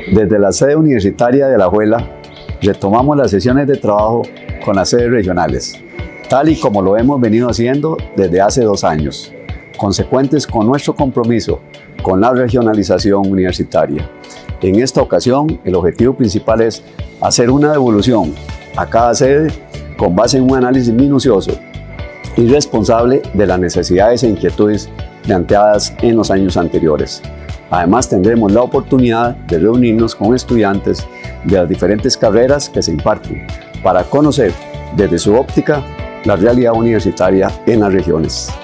Desde la sede universitaria de Alajuela, retomamos las sesiones de trabajo con las sedes regionales, tal y como lo hemos venido haciendo desde hace 2 años, consecuentes con nuestro compromiso con la regionalización universitaria. En esta ocasión, el objetivo principal es hacer una devolución a cada sede con base en un análisis minucioso y responsable de las necesidades e inquietudes planteadas en los años anteriores. Además, tendremos la oportunidad de reunirnos con estudiantes de las diferentes carreras que se imparten para conocer desde su óptica la realidad universitaria en las regiones.